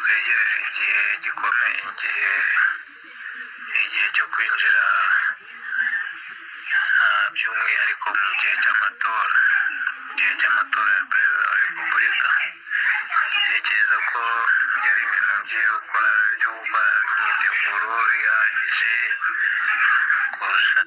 twegereje igihe gikomeye, igihe cyo kwinjira by'umwihariko mu gihe cy'amatora ya perezida wa repubulika. Ntekereza ko byari ibintu byo gukora imyiteguro ihagije kurusha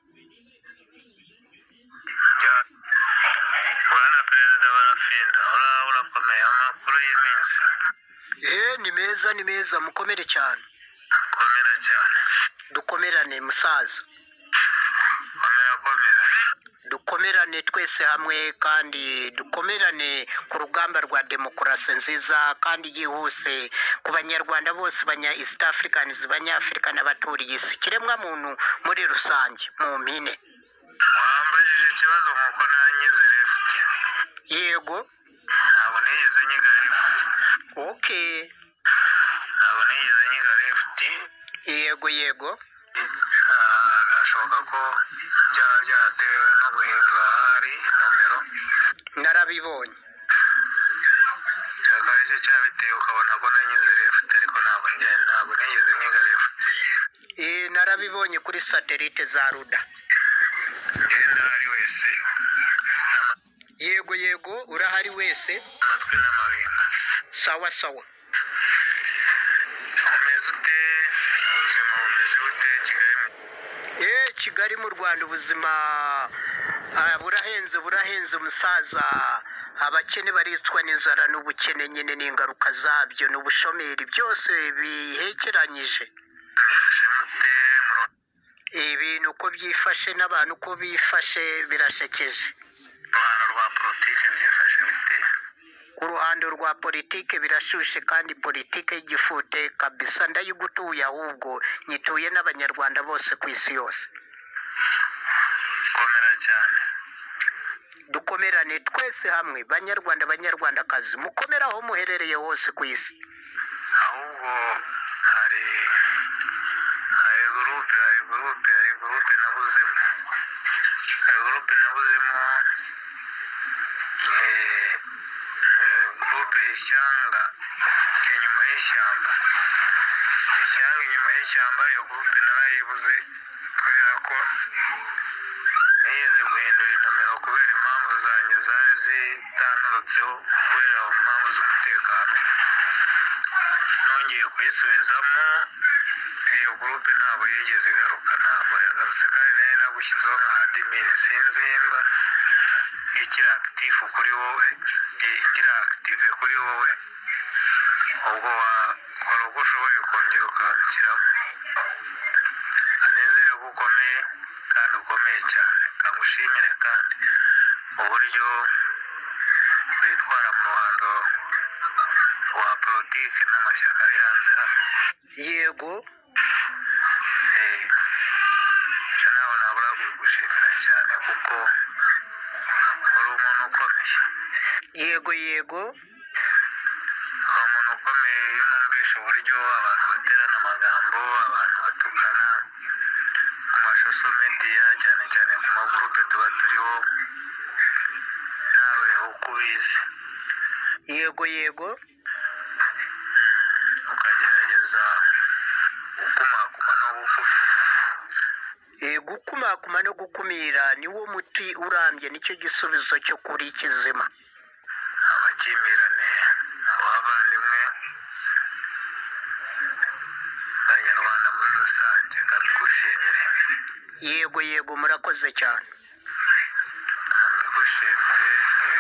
urana perezida barafinda. Urakomeye, amakuru y'iminsi? ni meza mukomere cyane. Komera cyane. Dukomerane musaza. Komera. Dukomerane twese hamwe kandi dukomerane ku rugamba rwa demokarasi nziza kandi yihuse ku banyarwanda bose, banya East Africans, banyafurika n'abaturiye isi, kiremwa muntu muri rusange. mu mpine wambajije ikibazo nkuko nanyize left. Yego. Ntabwo nigeze nyiga left. Okay. Ntabwo nigeze nyiga left. Yego. Birashoboka ko byatewe no guhindura hari nomero. Narabibonye. Cyangwa cyabitewe ukabona ko nanyize left, ariko ntabwo nigeze nyiga left. Narabibonye kuri satellite za Ruda. Genda hari wese. Yego urahari wese. Amatwi n'amabinga. Sawa. Umeze ute? Ubuzima bumeze bute Kigali mu Rwanda? Ubuzima burahenze umusaza. Abakene baricwa n'inzara n'ubukene nyine n'ingaruka zabyo n'ubushomeri byose bihekeranyije. Ibintu uko byifashe n'abantu uko bifashe birashekeje. Uruhando rwa politiki byifashe bite? Ku ruhando rwa politiki birashushe kandi politiki y'igifute kabisa. Ndayigutuye, ahubwo nyituye n'abanyarwanda bose ku isi yose. Komera cyane. Dukomerane twese hamwe, banyarwandakazi, mukomere aho muherereye hose ku isi. Ahubwo hari gurupe nabuzemo. Gurupe y'ishyanga inyuma y'ishyamba. Iyo gurupe narayibuze kubera ko nigeze guhindura inomero kubera impamvu zanjye zari zitanturutseho kubera impamvu z'umutekano. Nongeye kuyisubizamo, iyo gurupe ntabwo yigeze igaruka, yagarutse kandi nayo nagushyizeho nka admin. Sinzi nimba ikiri active kuri wowe, ubwo wakora uko ushoboye kongera ukashyiramo. Anezere ko ukomeye kandi ukomeye cyane, kamushimire kandi uburyo witwara mu ruhando rwa politiki n'amashyaka ari hanze hano. Yego. Nawe nabura kugushimira cyane kuko uri umuntu ukomeye. Yego. Uri umuntu ukomeye. Iyo numvise uburyo abantu baterana amagambo, abantu batukana ku mashusho media, cyane ku magurupe tuba turiho, nawe uko ubizi. Yego. Ukagerageza gukumakuma no gukumira niwo muti urambye, nicyo gisubizo cyo kuri kizima. Amakimbirane, abavandimwe, abanyarwanda muri rusange, kabigushimire. Yego murakoze cyane. Kabigushimire.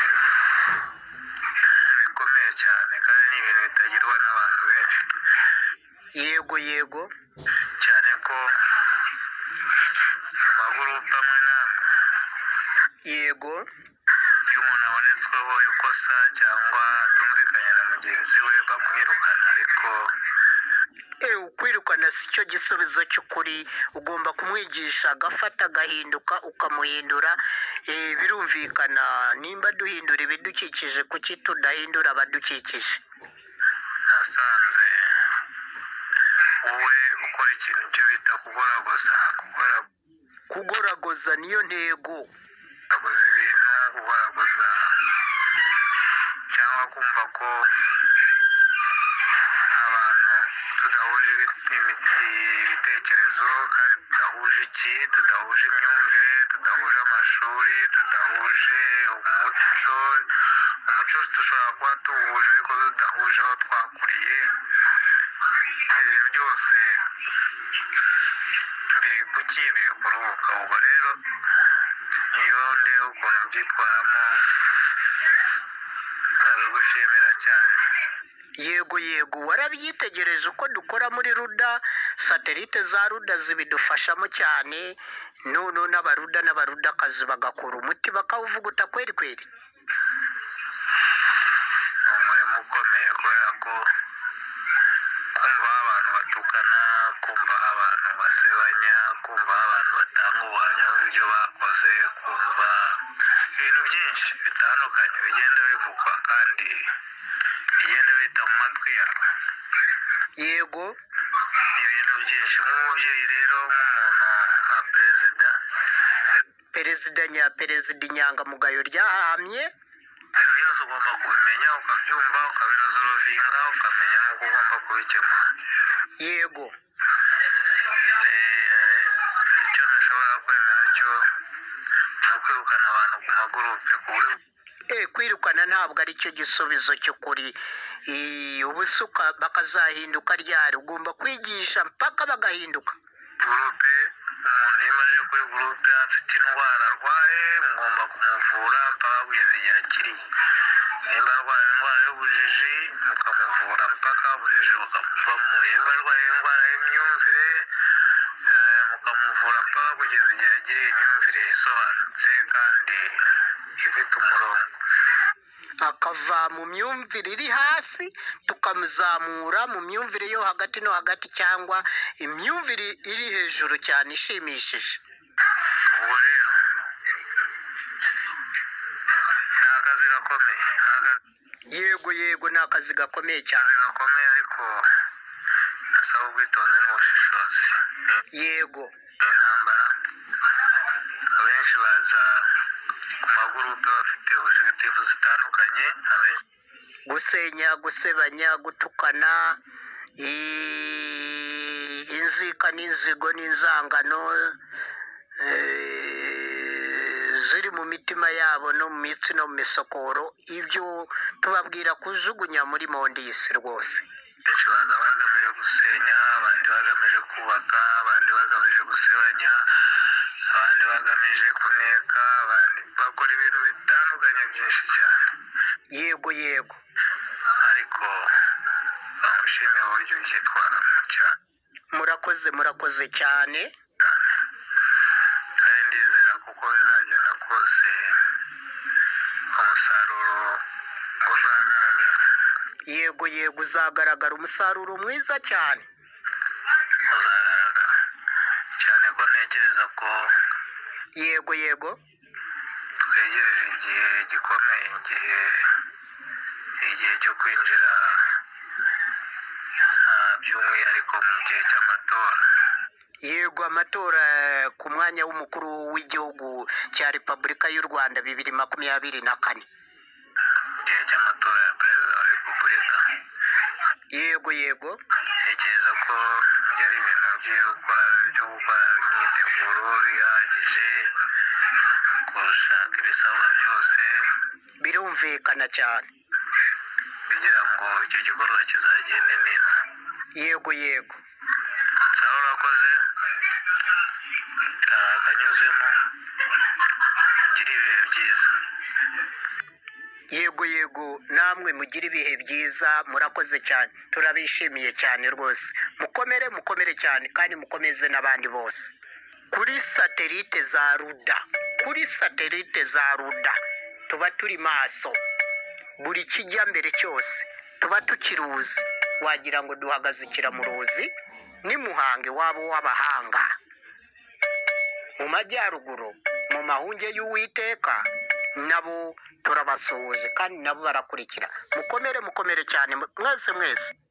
Bikomeye cyane kandi ni ibintu bitagirwa n'abantu benshi. Yego. Cyane ko amagurupe amwe n'amwe. Yego. Iyo umuntu abonetsweho ikosa cyangwa atumvikanye na mugenzi we bamwirukana, ariko ukwirukana si cyo gisubizo cy'ukuri. Ugomba kumwigisha agafata agahinduka, ukamuhindura. Birumvikana, nimba duhindura ibidukikije, kuki tudahindura abadukikije? nasanze wowe ukora ikintu cyo bita kugoragoza niyo ntego. kugoragoza ibintu, kugoragoza cyangwa kumva ko iki, tudahuje imyumvire, tudahuje amashuri, tudahuje umuco dushobora kuba tuwuhuje ariko tudahuje aho twakuriye. Ibyo byose biri kuki, biri kuruhuka. Ubwo rero iyo ndeba ukuntu byitwaramo ndabigushimira cyane. Yego warabyitegereje uko dukora muri ruda, satelite za ruda zibidufashamo cyane, none n'abarudakazi bagakora umuti bakawuvuguta kweri. Umurimo ukomeye kubera ko kumva abantu batukana, kumva abantu basebanya, kumva abantu batanga ubuhamya bw'ibyo bakoze, kumva ibintu byinshi bitandukanye bigenda bivugwa kandi bigenda bita mu matwi yawe. Yego, ibintu byinshi. Nk'umubyeyi rero, nk'umuntu nka perezida inyangamugayo ryahamye, ibyo byose ugomba kubimenya, ukabyumva, ukabirozorovinga, ukamenya n'uko ugomba kubikemura. yego, icyo ntashobora kwemera cyo ni ukwirukana abantu ku magurupe ku buryo kwirukana ntabwo ari cyo gisubizo cy'ukuri. Ubusuka bakazahinduka ryari, ugomba kwigisha mpaka bagahinduka. gurupe, umuntu iyo aje kuri gurupe afite indwara arwaye, mugomba kumuvura mpaka kugeza igihe akiriye. Nimba arwaye indwara y'ubujiji, mukamuvura mpaka ubujiji bukamuvamo. Nimba arwaye indwara y'imyumvire, mukamuvura mpaka kugeza igihe agiriye imyumvire isobanutse kandi ifite umurongo. Akava mu myumvire iri hasi tukamuzamura mu myumvire yo hagati no hagati, cyangwa imyumvire iri hejuru cyane ishimishije. Ubwo rero ni akazi gakomeye. Yego, ni akazi gakomeye cyane. Gakomeye ariko gasaba ubwitonzi n'ubushishozi. Yego, intambara, abenshi baza ku magurupe bafite objective zitandukanye, gusenya, gusebanya, gutukana, inzika n'inzigo n'inzangano ziri mu mitima yabo no mu mitsi no mu misokoro. Ibyo tubabwira kujugunya muri mondisi rwose. benshi baza bagamije gusenya, abandi bagamije kubaka, abandi bagamije gusebanya, abandi bagamije kuneka, abandi bakora ibintu bitandukanye byinshi cyane. Yego, ariko bamushimiye uburyo byitwaramo cyane. murakoze cyane. kandi ndizera kuko bizagenda kose umusaruro uzagaragara. Yego, uzagaragara umusaruro mwiza cyane. Uzagaragara cyane ko ntekereza ko Yego, twegereje igihe gikomeye, igihe cyo kwinjira by'umwihariko mu gihe cy'amatora. Yego, amatora ku mwanya w'umukuru w'igihugu cya Repubulika y'u Rwanda 2024. Igihe cy'amatora ya perezida wa repubulika. Yego, ntekereza ko byari ibintu byo gukora imyiteguro ihagije, gushaka ibisabwa byose, birumvikana cyane. kugira ngo icyo gikorwa kizagende neza. Yego, sawa, urakoze, kanyuzemo, gira ibihe byiza. Yego, namwe mugira ibihe byiza, murakoze cyane, turabishimiye cyane rwose. Mukomere cyane kandi mukomeze n'abandi bose. Kuri satelite za ruda tuba turi maso, buri kijya mbere cyose tuba tukiruzi. Wagira ngo duhagaze ikiramuruzi ni Muhange wabo w'abahanga, mu majyaruguru, mu mahunge y'Uwiteka, nabo turabasuhuje kandi nabo barakurikira. Mukomere cyane mwese.